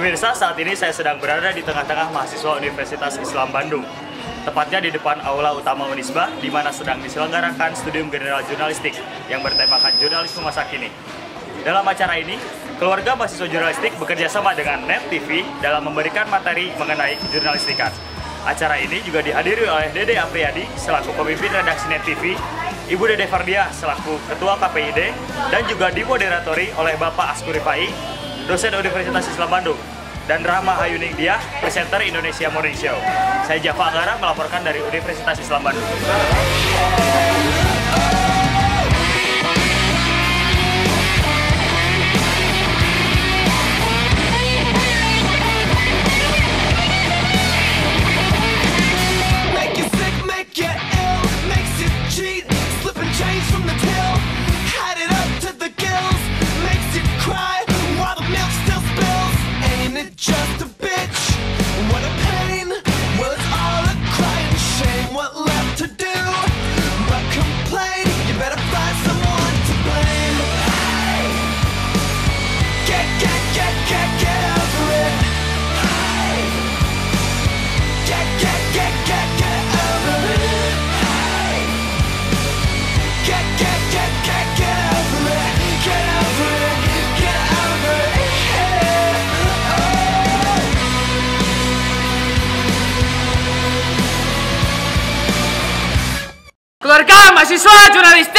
Pemirsa, saat ini saya sedang berada di tengah-tengah mahasiswa Universitas Islam Bandung. Tepatnya di depan Aula Utama Unisba, di mana sedang diselenggarakan Studium General Jurnalistik yang bertemakan jurnalisme masa kini. Dalam acara ini, keluarga mahasiswa jurnalistik bekerja sama dengan NET TV dalam memberikan materi mengenai jurnalistikan. Acara ini juga dihadiri oleh Dede Apriyadi selaku pemimpin redaksi NET TV, Ibu Dede Fardia selaku Ketua KPID, dan juga dimoderatori oleh Bapak Askur Rifai, dosen Universitas Islam Bandung, dan Rahma Hayuning Diah, presenter Indonesia Morning Show. Saya Java Anggara melaporkan dari Universitas Islam Bandung. Just a bitch, what a pain. Was all a crying shame. What left to do but complain? You better find someone to blame. Get over it. Get over it. Get over it. Get over it. Get over it. Keluarga mahasiswa jurnalistik.